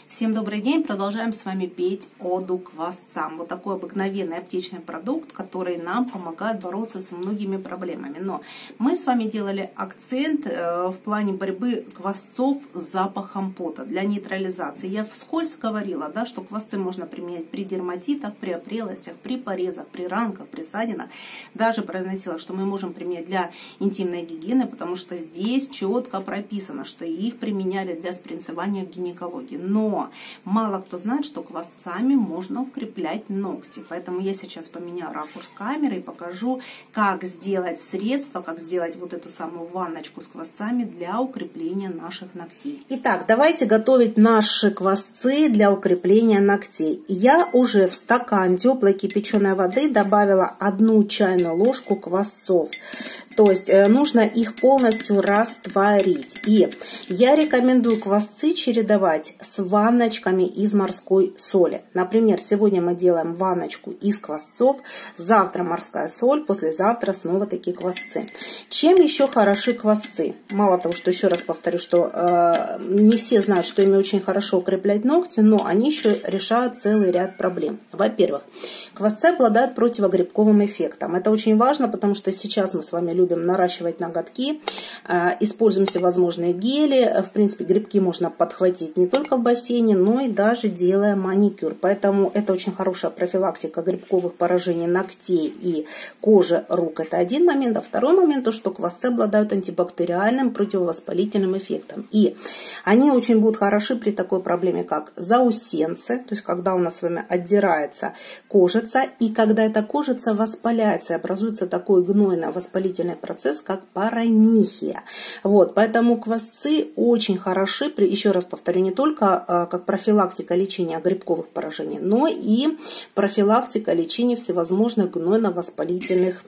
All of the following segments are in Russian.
Всем добрый день! Продолжаем с вами петь оду квасцам. Вот такой обыкновенный аптечный продукт, который нам помогает бороться со многими проблемами. Но мы с вами делали акцент в плане борьбы квасцов с запахом пота для нейтрализации. Я вскользь говорила, да, что квасцы можно применять при дерматитах, при опрелостях, при порезах, при ранках, при ссадинах. Даже произносила, что мы можем применять для интимной гигиены, потому что здесь четко прописано, что их применяли для спринцевания в гинекологии. Но мало кто знает, что квасцами можно укреплять ногти. Поэтому я сейчас поменяю ракурс камеры и покажу, как сделать средство, как сделать вот эту самую ванночку с квасцами для укрепления наших ногтей. Итак, давайте готовить наши квасцы для укрепления ногтей. Я уже в стакан теплой кипяченой воды добавила 1 чайную ложку квасцов. То есть нужно их полностью растворить. И я рекомендую квасцы чередовать с ванночками из морской соли. Например, сегодня мы делаем ванночку из квасцов, завтра морская соль, послезавтра снова такие квасцы. Чем еще хороши квасцы? Мало того, что еще раз повторю, что не все знают, что ими очень хорошо укреплять ногти, но они еще решают целый ряд проблем. Во-первых, квасцы обладают противогрибковым эффектом. Это очень важно, потому что сейчас мы с вами любим наращивать ноготки, используем всевозможные гели. В принципе, грибки можно подхватить не только в бассейне, но и даже делая маникюр. Поэтому это очень хорошая профилактика грибковых поражений ногтей и кожи рук. Это один момент. А второй момент, то, что квасцы обладают антибактериальным противовоспалительным эффектом. И они очень будут хороши при такой проблеме, как заусенцы, то есть когда у нас с вами отдирается кожица, и когда эта кожица воспаляется, и образуется такой гнойно-воспалительный процесс, как паронихия. Вот, поэтому квасцы очень хороши, еще раз повторю, не только как профилактика лечения грибковых поражений, но и профилактика лечения всевозможных гнойно-воспалительных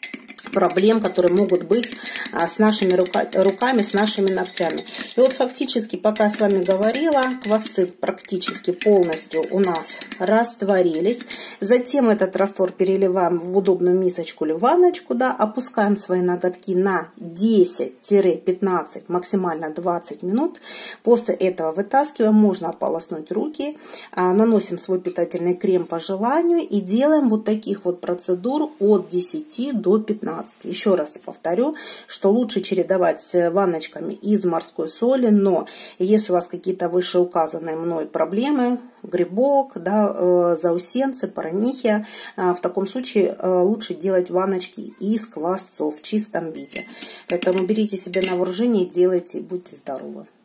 проблем, которые могут быть с нашими руками, с нашими ногтями. И вот фактически, пока я с вами говорила, квасцы практически полностью у нас растворились. Затем этот раствор переливаем в удобную мисочку или ванночку, да, опускаем свои ноготки на 10-15, максимально 20 минут. После этого вытаскиваем, можно ополоснуть руки, наносим свой питательный крем по желанию и делаем вот таких вот процедур от 10 до 15. Еще раз повторю, что лучше чередовать с ванночками из морской соли, но если у вас какие-то вышеуказанные мной проблемы, грибок, да, заусенцы, паронихия, в таком случае лучше делать ванночки из квасцов в чистом виде. Поэтому берите себе на вооружение, делайте, будьте здоровы.